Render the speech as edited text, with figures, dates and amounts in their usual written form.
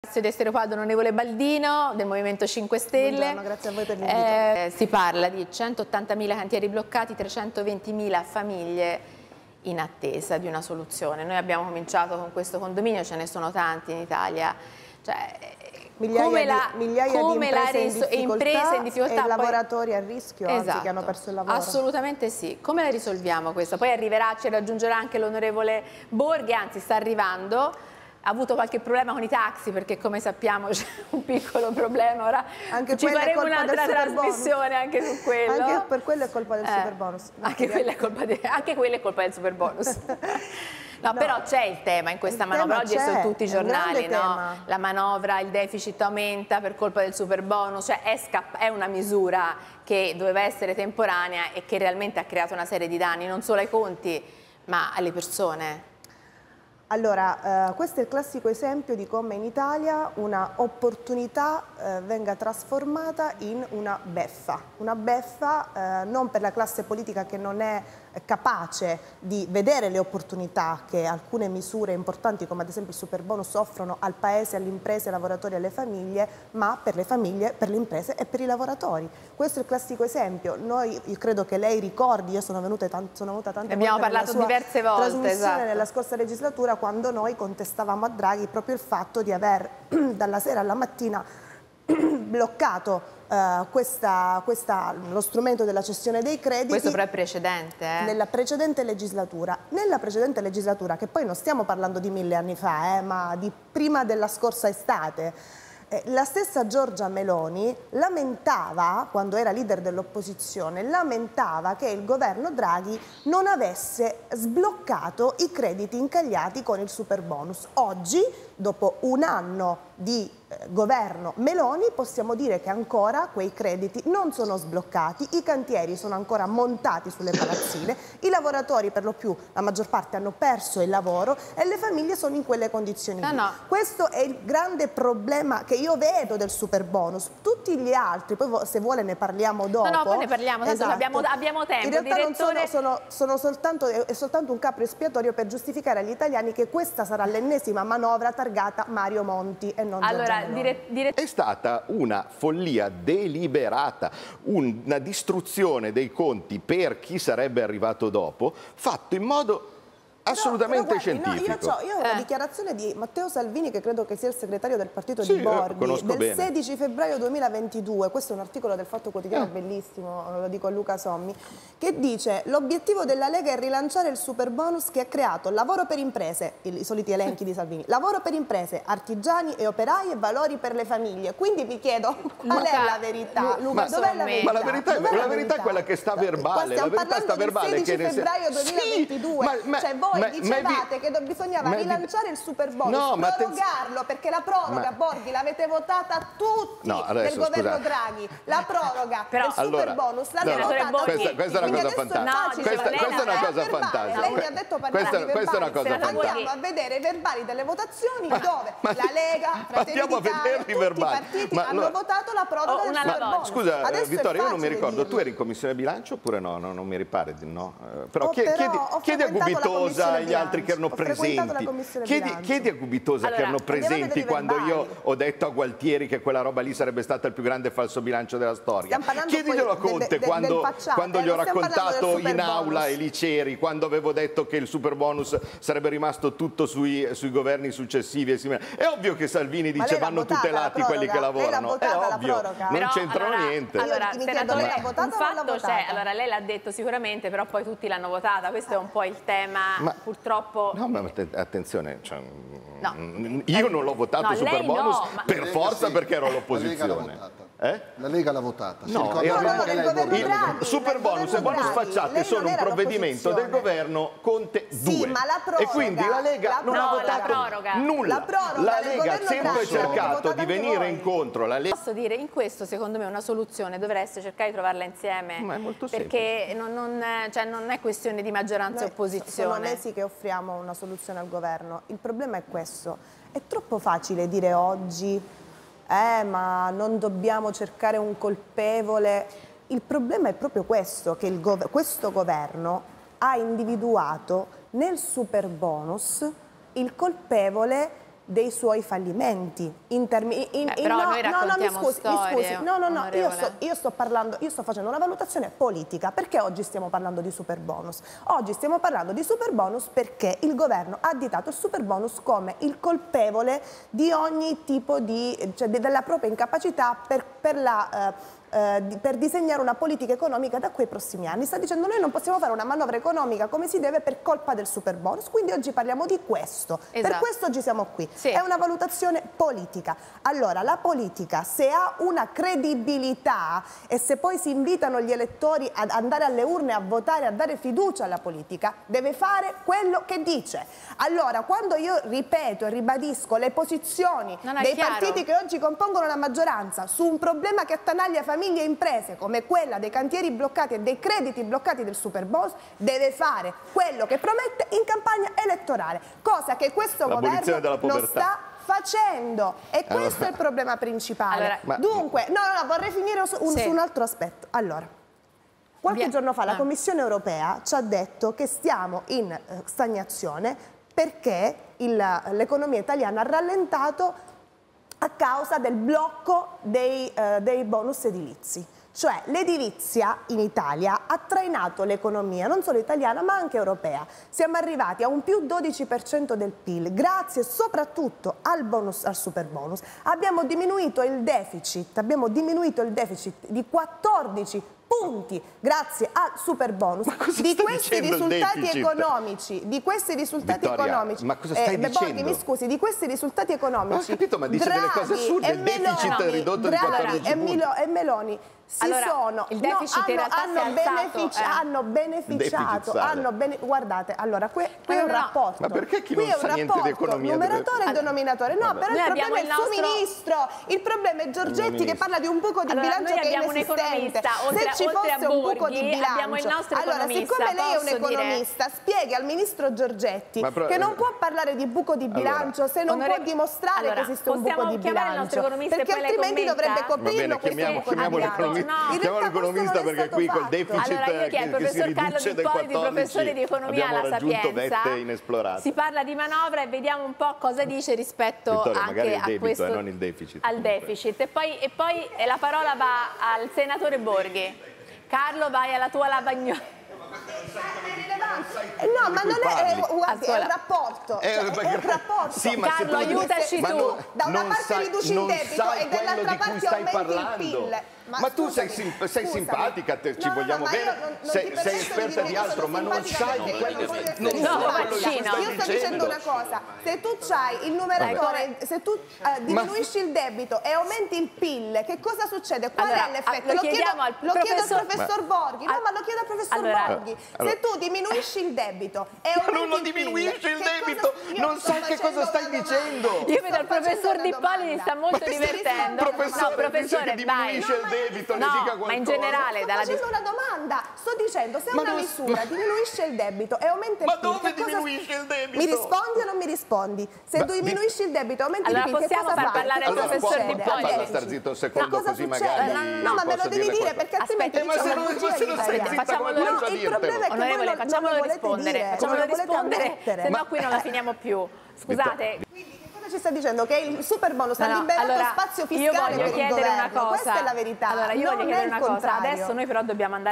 Ringrazio di essere qua l'onorevole Baldino del Movimento 5 Stelle. Buongiorno, grazie a voi per l'invito. Si parla di 180.000 cantieri bloccati, 320.000 famiglie in attesa di una soluzione. Noi abbiamo cominciato con questo condominio, ce ne sono tanti in Italia. Cioè, migliaia di imprese in difficoltà e lavoratori a rischio, esatto, anzi, che hanno perso il lavoro. Assolutamente sì. Come la risolviamo questa? Poi ci raggiungerà anche l'onorevole Borghi, anzi sta arrivando. Ha avuto qualche problema con i taxi perché, come sappiamo, c'è un piccolo problema. Ora anche ci faremo un'altra trasmissione anche su quello. Anche per quello è colpa del superbonus. Anche quella è colpa del superbonus. No, però c'è il tema in questa manovra, oggi è su tutti i giornali, no? La manovra, il deficit aumenta per colpa del superbonus, cioè è una misura che doveva essere temporanea e che realmente ha creato una serie di danni, non solo ai conti, ma alle persone. Allora, questo è il classico esempio di come in Italia una opportunità venga trasformata in una beffa non per la classe politica che non è capace di vedere le opportunità che alcune misure importanti come ad esempio il superbonus offrono al paese, alle imprese, ai lavoratori e alle famiglie, ma per le famiglie, per le imprese e per i lavoratori. Questo è il classico esempio. Io credo che lei ricordi, io sono venuta tante volte, abbiamo parlato diverse volte, trasmissione nella scorsa legislatura, quando noi contestavamo a Draghi proprio il fatto di aver dalla sera alla mattina bloccato lo strumento della cessione dei crediti. Questo però è precedente. Nella precedente legislatura. Nella precedente legislatura, che poi non stiamo parlando di 1000 anni fa, ma di prima della scorsa estate, la stessa Giorgia Meloni lamentava, quando era leader dell'opposizione, lamentava che il governo Draghi non avesse sbloccato i crediti incagliati con il superbonus. Oggi, dopo un anno di governo Meloni, possiamo dire che ancora quei crediti non sono sbloccati, i cantieri sono ancora montati sulle palazzine, i lavoratori per lo più, la maggior parte, hanno perso il lavoro e le famiglie sono in quelle condizioni. Questo è il grande problema che io vedo del superbonus. Tutti gli altri, poi se vuole ne parliamo dopo. Poi ne parliamo, esatto. abbiamo tempo. In realtà sono soltanto un capro espiatorio per giustificare agli italiani che questa sarà l'ennesima manovra targata Mario Monti e non Giorgia Meloni. È stata una follia deliberata, una distruzione dei conti per chi sarebbe arrivato dopo, fatto in modo assolutamente scientifico. Io ho la dichiarazione di Matteo Salvini, che credo che sia il segretario del partito di Borghi, del 16 febbraio 2022, questo è un articolo del Fatto Quotidiano bellissimo, lo dico a Luca Sommi, che dice: l'obiettivo della Lega è rilanciare il superbonus che ha creato lavoro per imprese, i soliti elenchi di Salvini, lavoro per imprese, artigiani e operai e valori per le famiglie. Quindi vi chiedo, qual è la verità? Dov'è la verità? Ma la verità è quella che sta verbale. Stiamo parlando del 16 febbraio 2022, cioè voi dicevate che bisognava rilanciare il superbonus, prorogarlo, perché la proroga, Borghi, l'avete votata tutti del governo Draghi, la proroga del superbonus l'avete votata tutti. Questa è una cosa fantastica. Questa è una cosa fantastica. Lei mi ha detto andiamo a vedere i verbali delle votazioni dove la Lega, Fratelli d'Italia, tutti i partiti hanno votato la proroga del superbonus. Scusa Vittoria, io non mi ricordo, tu eri in Commissione Bilancio oppure no? Non mi ripare di no. Però chiedi a Gubitosa, agli altri che erano presenti, chiedi a Gubitosa che erano presenti quando io ho detto a Gualtieri che quella roba lì sarebbe stata il più grande falso bilancio della storia. Chieditelo a Conte quando gli ho raccontato in aula e lì c'eri, quando avevo detto che il superbonus sarebbe rimasto tutto sui governi successivi. È ovvio che Salvini dice vanno tutelati quelli che lavorano, è ovvio, non c'entrano niente. Allora, senatore, un fatto c'è, allora lei l'ha detto sicuramente, però poi tutti l'hanno votata, questo è un po' il tema. Purtroppo... No, ma attenzione, io non l'ho votato superbonus per forza perché ero all'opposizione. La Lega l'ha votata. No, il superbonus e bonus facciate sono un provvedimento del governo Conte 2. E quindi la Lega non ha votato nulla. La Lega ha sempre cercato di venire incontro. Posso dire, in questo secondo me una soluzione dovreste cercare di trovarla insieme. Ma è molto perché non è questione di maggioranza e opposizione. Sono mesi che offriamo una soluzione al governo. Il problema è questo. È troppo facile dire oggi ma non dobbiamo cercare un colpevole. Il problema è proprio questo, che questo governo ha individuato nel superbonus il colpevole dei suoi fallimenti però noi raccontiamo storie, io sto facendo una valutazione politica. Perché oggi stiamo parlando di superbonus? Oggi stiamo parlando di superbonus perché il governo ha additato il superbonus come il colpevole di ogni tipo della propria incapacità per disegnare una politica economica da quei prossimi anni. Sta dicendo: noi non possiamo fare una manovra economica come si deve per colpa del superbonus, quindi oggi parliamo di questo. Per questo oggi siamo qui. È una valutazione politica. Allora, la politica, se ha una credibilità e se poi si invitano gli elettori ad andare alle urne a votare, a dare fiducia alla politica, deve fare quello che dice. Allora, quando io ripeto e ribadisco le posizioni dei partiti che oggi compongono la maggioranza su un problema che attanaglia famiglie e imprese come quella dei cantieri bloccati e dei crediti bloccati del superbonus, deve fare quello che promette in campagna elettorale, cosa che questo governo non sta facendo, e questo è il problema principale. Dunque, vorrei finire su un altro aspetto. Allora, qualche giorno fa la Commissione europea ci ha detto che stiamo in stagnazione perché l'economia italiana ha rallentato a causa del blocco dei bonus edilizi. Cioè l'edilizia in Italia ha trainato l'economia non solo italiana ma anche europea. Siamo arrivati a un più 12% del PIL grazie soprattutto al superbonus. Abbiamo diminuito il deficit di 14 punti grazie al superbonus. Di questi risultati economici, ma cosa stai dicendo? Mi scusi, di questi risultati economici, ho capito, ma dice delle cose assurde, il deficit è ridotto di 14 punti. E Meloni il deficit in realtà hanno beneficiato, guardate, allora qui è un rapporto. Ma perché chi non sa niente di economia? Numeratore e denominatore. No, però il problema è il suo ministro. Il problema è Giorgetti che parla di un buco di bilancio che è inesistente. Se ci fosse un buco di bilancio, allora siccome lei è un economista, spieghi al ministro Giorgetti che non può parlare di buco di bilancio se non può dimostrare che esiste un buco di bilancio, perché altrimenti dovrebbe coprirlo questo buco di bilancio. Chiamo l'economista perché qui col deficit che si riduce del 14 professore di economia alla raggiunto vette inesplorate. Si parla di manovra e vediamo un po' cosa dice rispetto anche a questo, non il deficit. Al deficit. E poi la parola va al senatore Borghi. Carlo, vai alla tua lavagnola. No, ma non è un rapporto. È un rapporto. Sì, ma Carlo, aiutaci tu. Da una parte riduci il debito e dall'altra parte aumenti il PIL. Ma tu sei simpatica, ci vogliamo bene, sei esperta di altro, ma non sai di quello che stai dicendo. Io sto dicendo una cosa: se tu hai il numeratore, se tu diminuisci il debito e aumenti il PIL, che cosa succede? Qual è l'effetto? Lo chiedo al professor Borghi. No, ma lo chiedo al professor Borghi. Se tu diminuisci il debito e aumenti non lo diminuisci il debito, non sai che cosa stai dicendo. Io vedo il professor Di Polli, sta molto divertendo. Professore, diminuisce il debito, ne dica qualcosa. Ma in generale, sto facendo una domanda. Sto dicendo, se una misura diminuisce il debito e aumenta il PIL, ma dove diminuisce il debito? Mi rispondi o non mi rispondi? Se tu diminuisci il debito e aumenti il PIL, che cosa fai? Allora possiamo far parlare al professor Di Polli? Falla star zitto un secondo così magari. No, ma me lo devi dire perché altrimenti ma se non stai zitta come faccio a dirtelo? Onorevole, facciamolo rispondere, se no qui non la finiamo più. Scusate. Quindi che cosa ci sta dicendo? Che il superbonus ha liberato spazio fiscale per il governo. Questa è la verità. Allora io voglio chiedere una cosa. Adesso noi però dobbiamo andare